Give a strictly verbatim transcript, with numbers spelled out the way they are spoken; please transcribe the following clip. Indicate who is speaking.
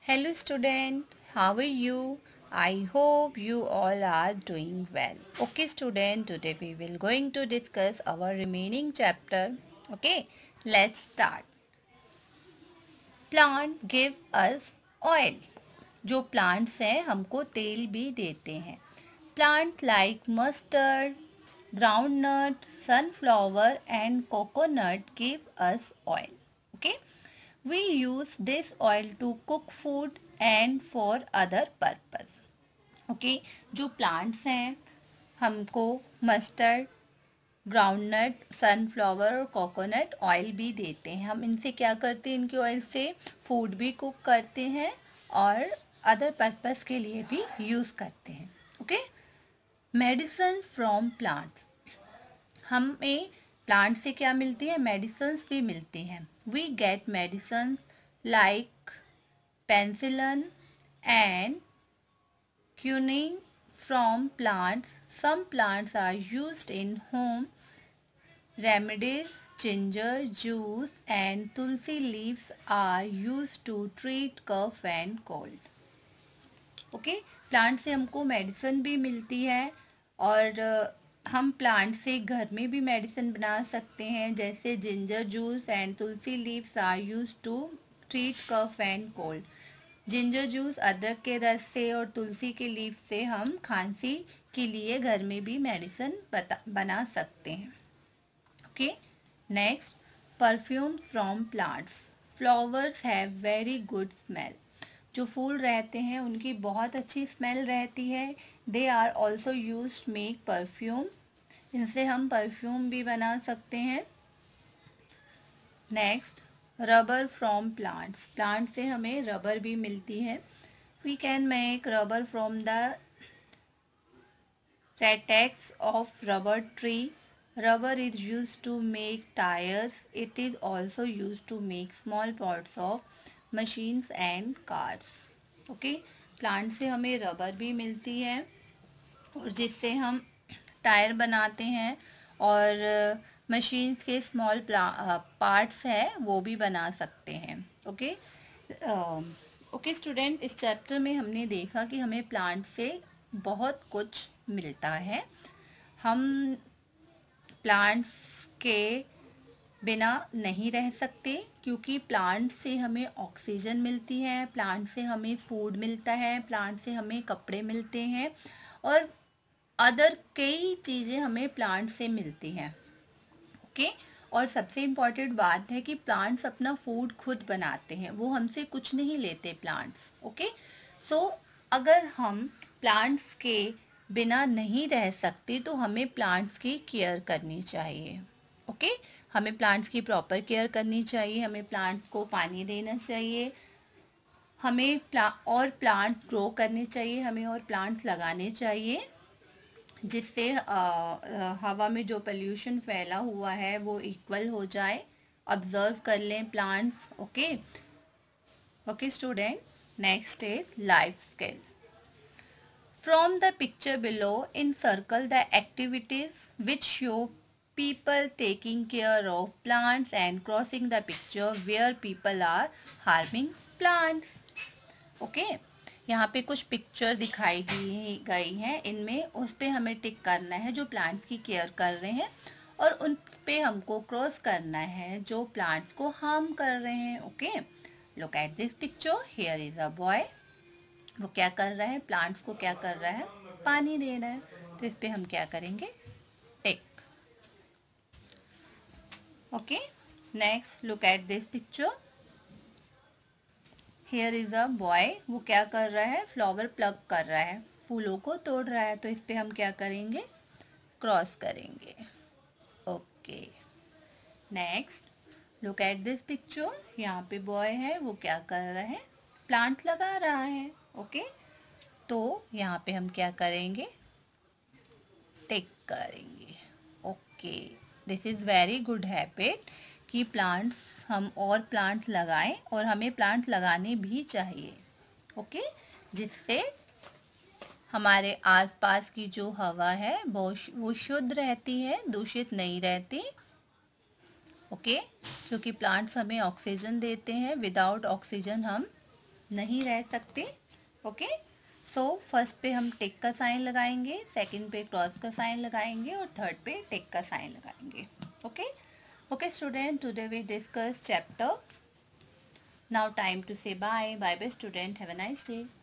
Speaker 1: Hello student, how are you? I hope you all are doing well. Okay student, today we will going to discuss our remaining chapter. Okay, let's start. Plant give us oil. जो plants हैं हमको तेल भी देते हैं. Plants like mustard, groundnut, sunflower and coconut give us oil. Okay. We use this oil to cook food and for other purpose. Okay, जो plants हैं हमको मस्टर्ड, ग्राउंडनट, सनफ्लावर और कोकोनट ऑयल भी देते हैं. हम इनसे क्या करते हैं, इनके ऑयल से फूड भी कुक करते हैं और अदर पर्पस के लिए भी यूज़ करते हैं. Okay, medicine from plants. हमें प्लांट से क्या मिलती है, मेडिसिन भी मिलती हैं. We get medicine like penicillin and quinine from plants. Some plants are used in home remedies. Ginger juice and tulsi leaves are used to treat cough and cold. Okay, plant से हमको medicine भी मिलती है और हम प्लांट से घर में भी मेडिसिन बना सकते हैं. जैसे ginger juice and tulsi leaves are used to treat cough and cold. Ginger juice अदरक के रस से और तुलसी के लीफ से हम खांसी के लिए घर में भी मेडिसिन बना सकते हैं. Okay, next, perfume from plants. Flowers have very good smell. जो फूल रहते हैं उनकी बहुत अच्छी स्मेल रहती है. They are also use make perfume. इनसे हम परफ्यूम भी बना सकते हैं. Next, rubber from plants. Plant से हमें रबर भी मिलती है. We can make rubber from the latex of rubber tree. Rubber is use to make tyres. It is also use to make small parts of machines and cars. Okay, plant से हमें rubber भी मिलती है और जिससे हम tyre बनाते हैं और मशीन्स के स्मॉल पार्ट्स है वो भी बना सकते हैं. ओके ओके स्टूडेंट, इस चैप्टर में हमने देखा कि हमें प्लांट से बहुत कुछ मिलता है. हम प्लांट्स के बिना नहीं रह सकते क्योंकि प्लांट से हमें ऑक्सीजन मिलती है, प्लांट से हमें फूड मिलता है, प्लांट से हमें कपड़े मिलते हैं और अदर कई चीज़ें हमें प्लांट से मिलती हैं. ओके, और सबसे इम्पॉर्टेंट बात है कि प्लांट्स अपना फूड खुद बनाते हैं, वो हमसे कुछ नहीं लेते प्लांट्स. ओके, सो अगर हम प्लांट्स के बिना नहीं रह सकते तो हमें प्लांट्स की केयर करनी चाहिए. ओके, हमें प्लांट्स की प्रॉपर केयर करनी चाहिए. हमें प्लांट को पानी देना चाहिए. हमें प्ला और प्लांट्स ग्रो करने चाहिए. हमें और प्लांट्स लगाने चाहिए जिससे हवा में जो पोल्यूशन फैला हुआ है वो इक्वल हो जाए. ऑब्जर्व कर लें plants. Okay okay student, next is life skill. From the picture below, encircle the activities which show people taking care of plants and crossing the picture where people are harming plants. Okay, यहाँ पे कुछ picture दिखाई दी गई हैं. इनमें उस पे हमें टिक करना है जो प्लांट्स की केयर कर रहे हैं और उन पे हमको क्रॉस करना है जो प्लांट्स को हार्म कर रहे हैं. Okay, look at this picture. Here is a boy. वो क्या कर रहा है, प्लांट्स को क्या कर रहा है, पानी दे रहा है. तो इस पे हम क्या करेंगे, tick. Okay, next, look at this picture. Here is a boy. वो क्या कर रहा है, फ्लावर प्लग कर रहा है, फूलों को तोड़ रहा है. तो इस पे हम क्या करेंगे, क्रॉस करेंगे. Okay, next, look at this picture. यहाँ पे बॉय है, वो क्या कर रहा है, प्लांट लगा रहा है. Okay okay? तो यहाँ पे हम क्या करेंगे, टिक करेंगे. Okay, this is very good habit कि प्लांट्स हम और प्लांट्स लगाएं और हमें प्लांट्स लगाने भी चाहिए. Okay okay? जिससे हमारे आसपास की जो हवा है वो वो शुद्ध रहती है, दूषित नहीं रहती. Okay okay? क्योंकि प्लांट्स हमें ऑक्सीजन देते हैं. विदाउट ऑक्सीजन हम नहीं रह सकते। ओके, सो फर्स्ट पे हम टिक का साइन लगाएंगे, सेकंड पे क्रॉस का साइन लगाएंगे और थर्ड पे टिक का साइन लगाएंगे। Okay okay student, today we discuss chapter. Now time to say bye. Bye bye student, have a nice day.